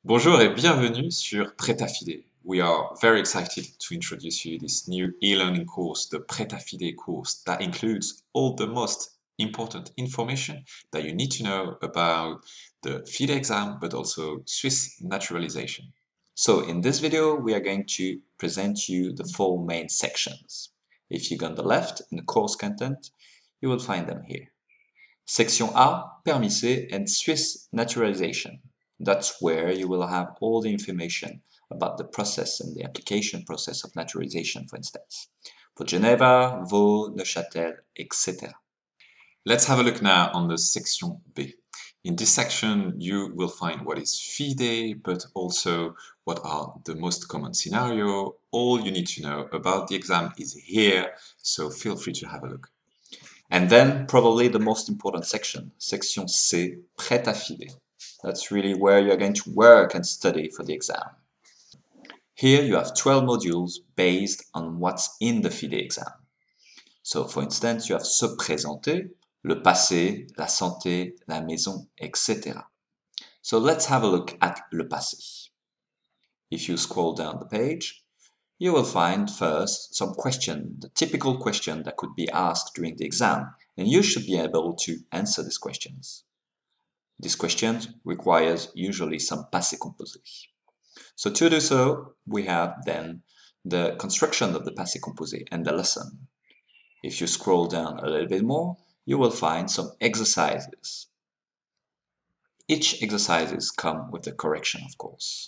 Bonjour et bienvenue sur Prêt à Filer. We are very excited to introduce you this new e-learning course, the Prêt à Filer course, that includes all the most important information that you need to know about the FIDE exam, but also Swiss naturalization. So in this video, we are going to present you the four main sections. If you go on the left in the course content, you will find them here. Section A, Permis C and Swiss naturalization. That's where you will have all the information about the process and the application process of naturalization, for instance, for Geneva, Vaud, Neuchâtel, etc. Let's have a look now on the Section B. In this section, you will find what is FIDE, but also what are the most common scenario. All you need to know about the exam is here, so feel free to have a look. And then probably the most important section, Section C, Prêt à Filer. That's really where you're going to work and study for the exam. Here you have 12 modules based on what's in the FIDE exam. So for instance, you have se présenter, le passé, la santé, la maison, etc. So let's have a look at le passé. If you scroll down the page, you will find first some question, the typical question that could be asked during the exam, and you should be able to answer these questions. This question requires usually some passé composé. So to do so, we have then the construction of the passé composé and the lesson. If you scroll down a little bit more, you will find some exercises. Each exercises come with the correction, of course.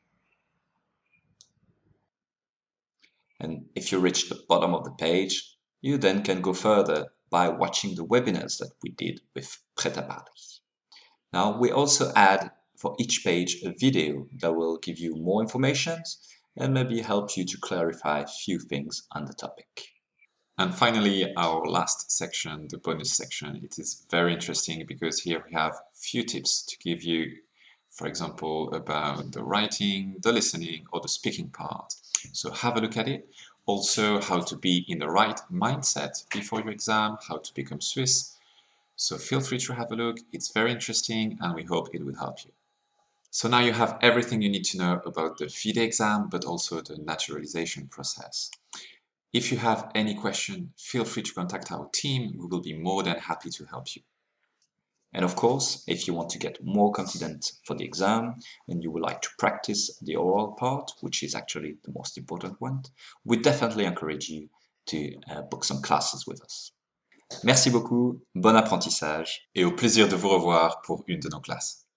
And if you reach the bottom of the page, you then can go further by watching the webinars that we did with Prêt à Parler. Now, we also add for each page a video that will give you more information and maybe help you to clarify a few things on the topic. And finally, our last section, the bonus section, it is very interesting because here we have few tips to give you, for example, about the writing, the listening, or the speaking part. So have a look at it. Also, how to be in the right mindset before your exam, how to become Swiss. So feel free to have a look. It's very interesting and we hope it will help you. So now you have everything you need to know about the FIDE exam, but also the naturalization process. If you have any question, feel free to contact our team. We will be more than happy to help you. And of course, if you want to get more confident for the exam and you would like to practice the oral part, which is actually the most important one, we definitely encourage you to book some classes with us. Merci beaucoup, bon apprentissage Et au plaisir de vous revoir pour une de nos classes.